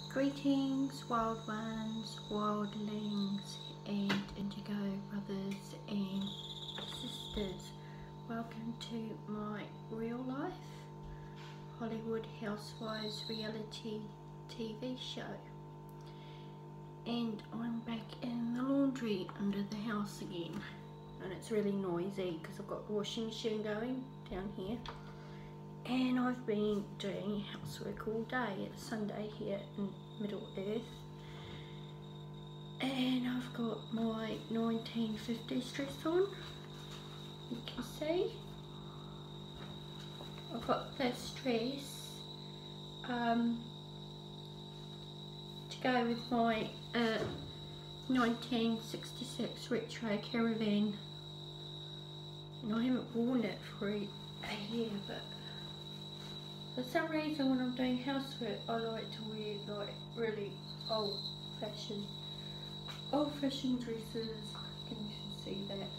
Greetings, wild ones, wildlings, and indigo brothers and sisters. Welcome to my real life Hollywood Housewives reality TV show. And I'm back in the laundry under the house again. And it's really noisy because I've got the washing machine going down here. And I've been doing housework all day. It's Sunday here in Middle Earth. And I've got my 1950s dress on. You can see. I've got this dress to go with my 1966 retro caravan. And I haven't worn it for a year, but for some reason when I'm doing housework I like to wear like really old-fashioned dresses. Can you see that?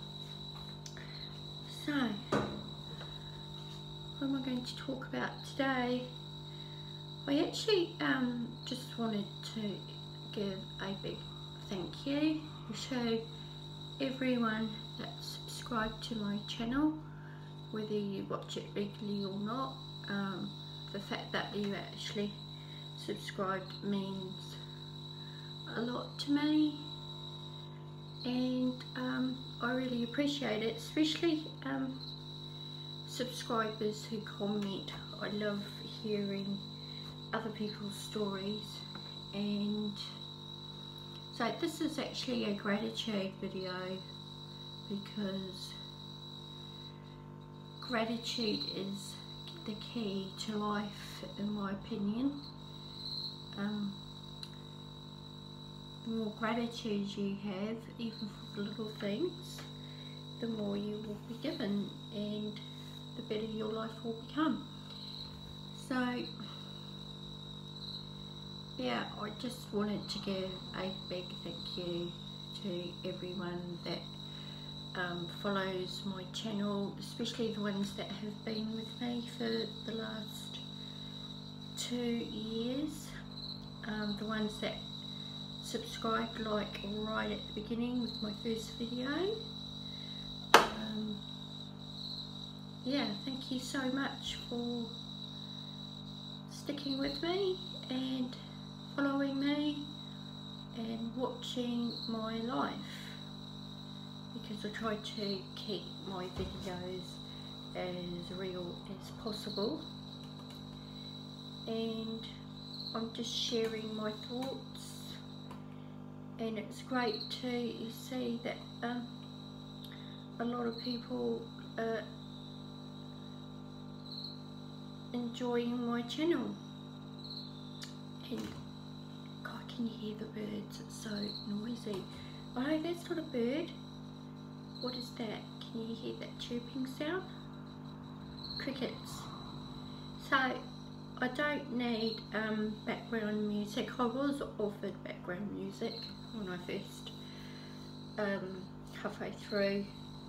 So, what am I going to talk about today? I actually just wanted to give a big thank you to everyone that subscribed to my channel, whether you watch it regularly or not. The fact that you actually subscribed means a lot to me, and I really appreciate it, especially subscribers who comment. I love hearing other people's stories, and so this is actually a gratitude video because gratitude is the key to life, in my opinion. The more gratitude you have, even for the little things, the more you will be given and the better your life will become. So yeah, I just wanted to give a big thank you to everyone that follows my channel, especially the ones that have been with me for the last 2 years, the ones that subscribed like right at the beginning with my first video. Yeah, thank you so much for sticking with me and following me and watching my life, because I try to keep my videos as real as possible, and I'm just sharing my thoughts. And it's great to see that a lot of people are enjoying my channel. And God, can you hear the birds? It's so noisy. Oh, that's not a bird. What is that? Can you hear that chirping sound? Crickets. So I don't need background music. I was offered background music when I first halfway through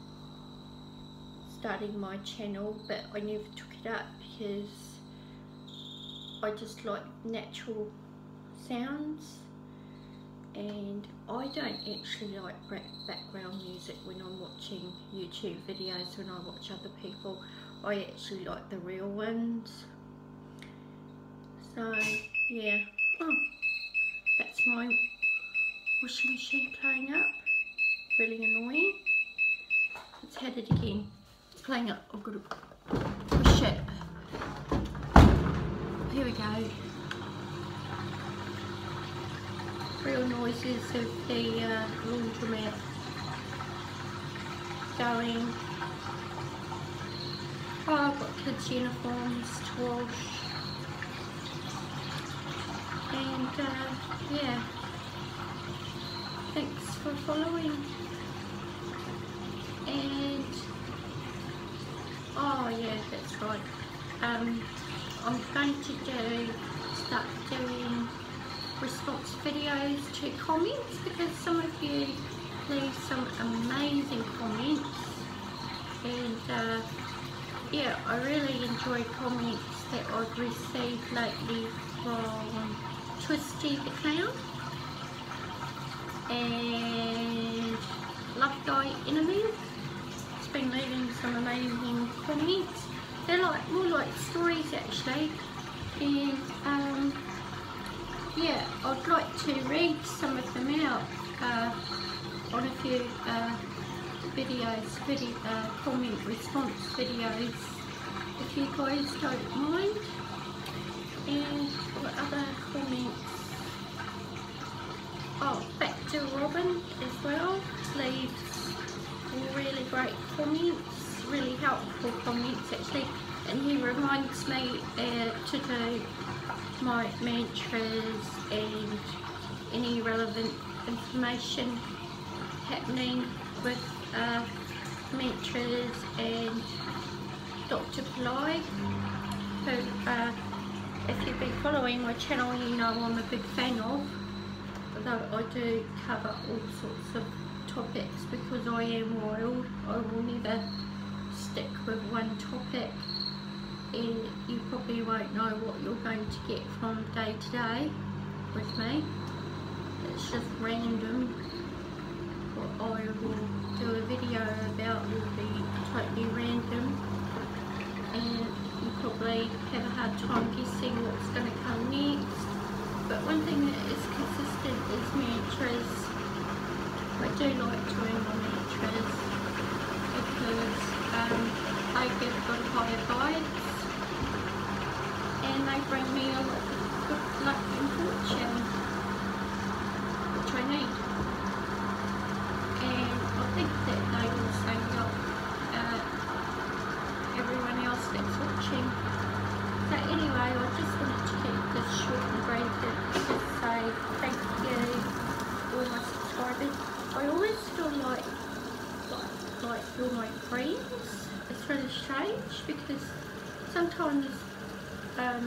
starting my channel, but I never took it up because I just like natural sounds. And I don't actually like background music when I'm watching YouTube videos. When I watch other people, I actually like the real ones. So yeah, that's my washing machine playing up, really annoying. Let's had it again, it's playing up. I've got to push it. Here we go. Real noises of the laundromat going. Oh, I've got kids' uniforms to wash. And yeah, thanks for following. And oh yeah, that's right. I'm going to start doing response videos to comments, because some of you leave some amazing comments, and yeah, I really enjoy comments that I've received lately from Twisty the Clown, and Love Guy Enemy. It's been leaving some amazing comments. They're like more like stories actually, and yeah, I'd like to read some of them out on a few comment response videos, if you guys don't mind. And what other comments? Oh, back to Robin as well, leaves really great comments, really helpful comments actually, and he reminds me to do my mantras and any relevant information happening with mantras and Dr. Pillai, who if you've been following my channel you know I'm a big fan of, although I do cover all sorts of topics because I am wild. I will never stick with one topic, and you probably won't know what you're going to get from day to day with me. It's just random. What I will do a video about will be totally random, and you probably have a hard time guessing what's going to come next. But one thing that is consistent is mantras. I do like doing my mantras because they give good higher vibes and they bring me a lot of good luck and fortune, which I need. And I think that they also help everyone else that's watching. So anyway, I just wanted to keep this short and brief and just say thank you all my subscribers. I always feel like you're my friends. It's really strange because sometimes I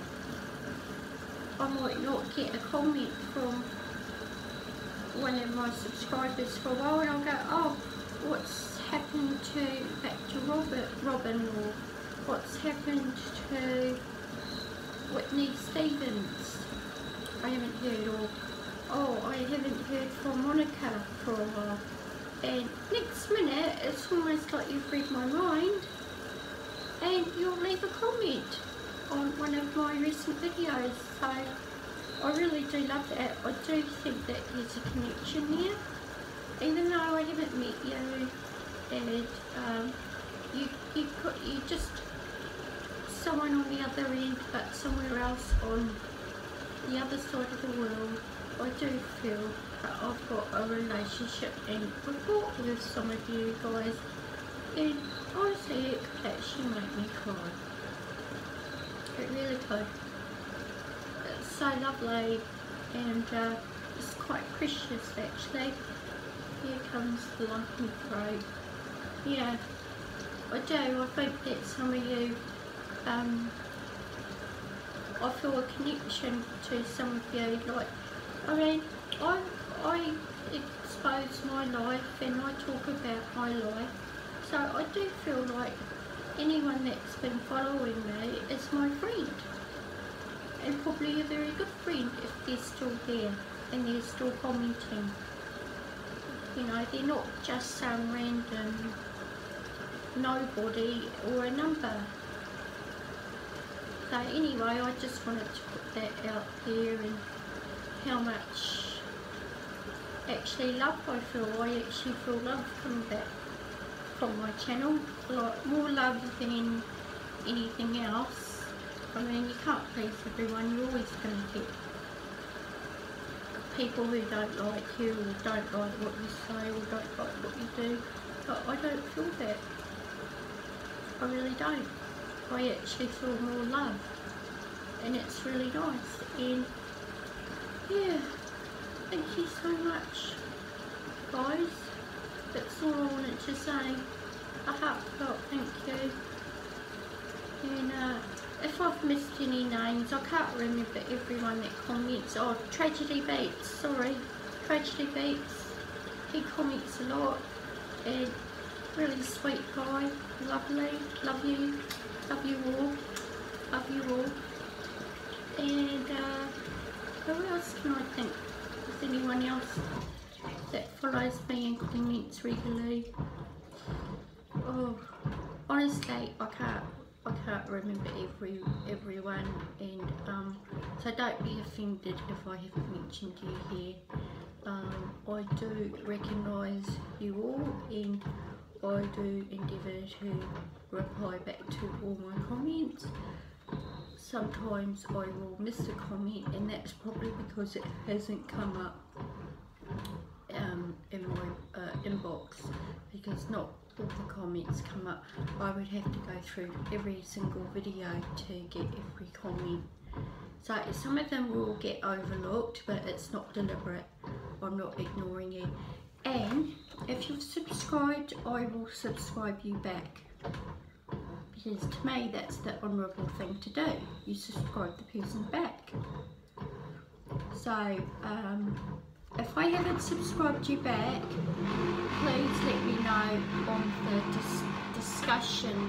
might not get a comment from one of my subscribers for a while, and I'll go, oh, what's happened back to Robin, or what's happened to Whitney Stevens? I haven't heard, or oh, I haven't heard from Monica for a while. And next minute, it's almost like you've read my mind and you'll leave a comment on one of my recent videos. So I really do love that. I do think that there's a connection there, even though I haven't met you, and you just someone on the other end, but somewhere else on the other side of the world. I do feel that I've got a relationship and rapport with some of you guys, and honestly it could actually make me cry. It really could. It's so lovely, and it's quite precious actually. Here comes the lump throat. Yeah, I do. I think that some of you, I feel a connection to some of you. Like, I mean, I expose my life and I talk about my life, so I do feel like anyone that's been following me is my friend, and probably a very good friend if they're still there and they're still commenting. You know, they're not just some random nobody or a number. So anyway, I just wanted to put that out there, and how much actually love I feel. I actually feel love coming back from my channel, like more love than anything else. I mean, you can't please everyone. You're always going to get people who don't like you, or don't like what you say, or don't like what you do, but I don't feel that. I really don't. I actually feel more love, and it's really nice. And yeah, thank you so much, guys. That's all I wanted to say. A heartfelt thank you. And if I've missed any names, I can't remember everyone that comments. Oh, Tragedy Beats, sorry, Tragedy Beats. He comments a lot, and really sweet guy, lovely, love you all, love you all. And who just trying to think, is anyone else that follows me and comments regularly? Oh, honestly, I can't remember everyone, and so don't be offended if I haven't mentioned you here. I do recognise you all, and I do endeavour to reply back to all my comments. Sometimes I will miss a comment, and that's probably because it hasn't come up in my inbox, because not all the comments come up. I would have to go through every single video to get every comment. So some of them will get overlooked, but it's not deliberate. I'm not ignoring you. And if you've subscribed, I will subscribe you back. Because to me, that's the honourable thing to do. You subscribe the person back. So, if I haven't subscribed you back, please let me know on the discussion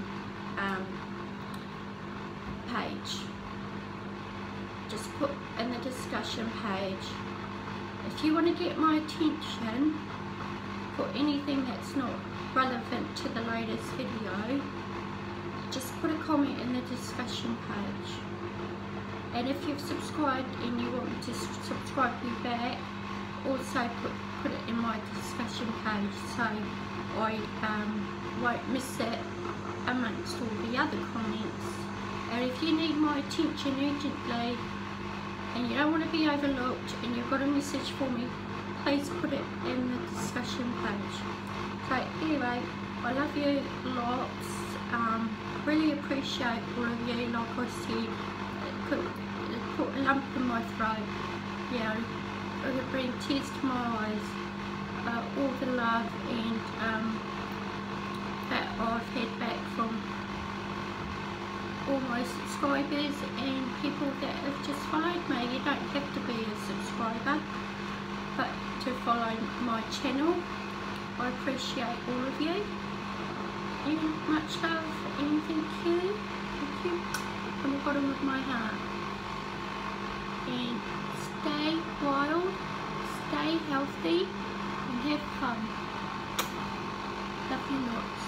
page. Just put in the discussion page. If you want to get my attention for anything that's not relevant to the latest video, just put a comment in the discussion page. And if you've subscribed and you want me to subscribe you back, also put it in my discussion page, so I won't miss it amongst all the other comments. And if you need my attention urgently and you don't want to be overlooked and you've got a message for me, please put it in the discussion page. So anyway, I love you lots. Really appreciate all of you. Like I said, it put a lump in my throat. You know, it would bring tears to my eyes. All the love and that I've had back from all my subscribers and people that have just followed me. You don't have to be a subscriber, but to follow my channel. I appreciate all of you. And much love and thank you from the bottom of my heart. And stay wild, stay healthy and have fun. Love you lots.